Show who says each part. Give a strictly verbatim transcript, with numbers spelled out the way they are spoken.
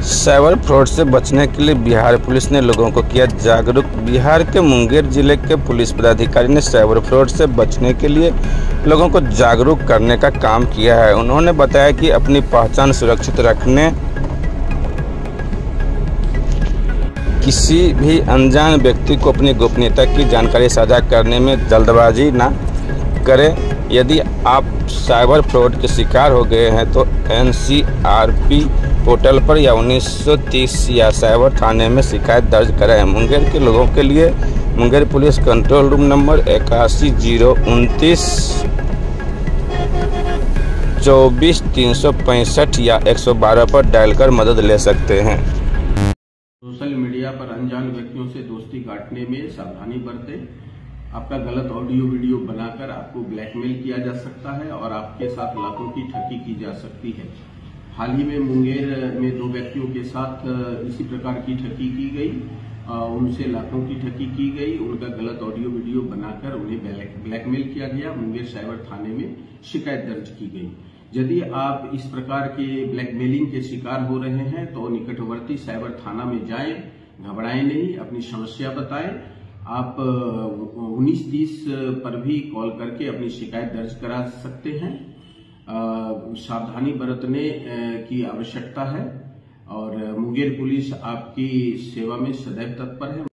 Speaker 1: Cyber fraud से बचने के लिए बिहार पुलिस ने लोगों को किया जागरूक। बिहार के मुंगेर जिले के पुलिस पदाधिकारी ने साइबर फ्रॉड से बचने के लिए लोगों को जागरूक करने का काम किया है। उन्होंने बताया कि अपनी पहचान सुरक्षित रखने, किसी भी अनजान व्यक्ति को अपनी गोपनीयता की जानकारी साझा करने में जल्दबाजी न करें। यदि आप साइबर फ्रॉड के शिकार हो गए हैं तो N C R P portal पर या उन्नीस सौ तीस या साइबर थाने में शिकायत दर्ज करें। मुंगेर के लोगों के लिए Munger police control room number इक्यासी जीरो उनतीस चौबीस तीन सौ पैंसठ या एक सौ बारह पर डायल कर मदद ले सकते हैं।
Speaker 2: सोशल मीडिया पर अनजान व्यक्तियों से दोस्ती काटने में सावधानी बरतें। आपका गलत ऑडियो वीडियो बनाकर आपको ब्लैकमेल किया जा सकता है और आपके साथ लाखों की ठगी की जा सकती है। हाल ही में मुंगेर में दो व्यक्तियों के साथ इसी प्रकार की ठगी की गई, उनसे लाखों की ठगी की गई। उनका गलत ऑडियो वीडियो बनाकर उन्हें ब्लैकमेल किया गया। मुंगेर साइबर थाने में शिकायत दर्ज की गई। यदि आप इस प्रकार के ब्लैकमेलिंग के शिकार हो रहे हैं तो निकटवर्ती साइबर थाना में जाएं, घबराएं नहीं, अपनी समस्या बताएं। आप उन्नीस तीस पर भी कॉल करके अपनी शिकायत दर्ज करा सकते हैं। सावधानी बरतने की आवश्यकता है और मुंगेर पुलिस आपकी सेवा में सदैव तत्पर है।